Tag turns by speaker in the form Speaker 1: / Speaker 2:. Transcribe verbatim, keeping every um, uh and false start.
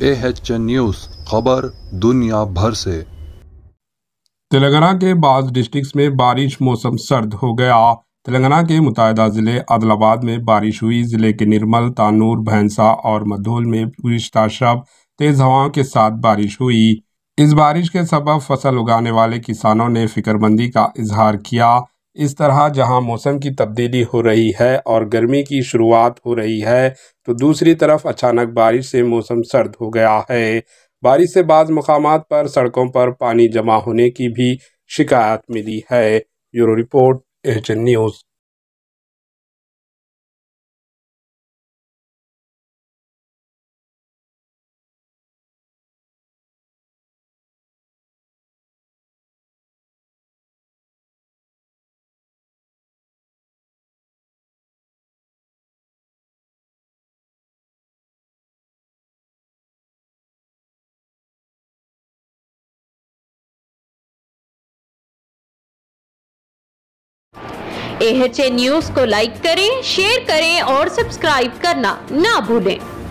Speaker 1: ए H N news खबर दुनिया भर से।
Speaker 2: तेलंगाना के बाज़ डिस्ट्रिक्ट्स में बारिश, मौसम सर्द हो गया। तेलंगाना के मुत्तहिदा ज़िले आदिलाबाद में बारिश हुई। ज़िले के निर्मल, तानूर, भैंसा और मधोल में गुज़िश्ता शब तेज़ हवाओं के साथ बारिश हुई। इस बारिश के सबब फसल उगाने वाले किसानों ने फिक्रमंदी का इजहार किया। इस तरह जहां मौसम की तब्दीली हो रही है और गर्मी की शुरुआत हो रही है, तो दूसरी तरफ अचानक बारिश से मौसम सर्द हो गया है। बारिश से बाज़ मकामात पर सड़कों पर पानी जमा होने की भी शिकायत मिली है। Bureau report, H N news.
Speaker 3: A H N news को लाइक करें, शेयर करें और सब्सक्राइब करना ना भूलें।